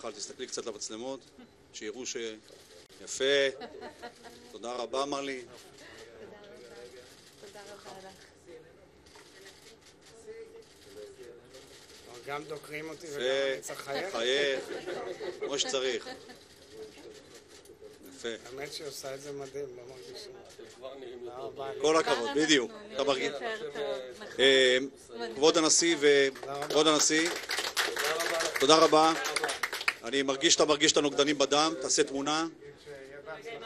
מיכל, תסתכלי קצת למצלמות, שיראו יפה. תודה רבה, מרלי. תודה רבה לך. גם דוקרים אותי וגם אני צריך חייך. חייך, כמו שצריך. יפה. האמת שהיא עושה את זה מדהים, לא מרגישים. כל הכבוד, בדיוק. כבוד הנשיא וכבוד הנשיא, תודה רבה. אני מרגיש שאתה מרגיש את הנוגדנים בדם, תעשה תמונה.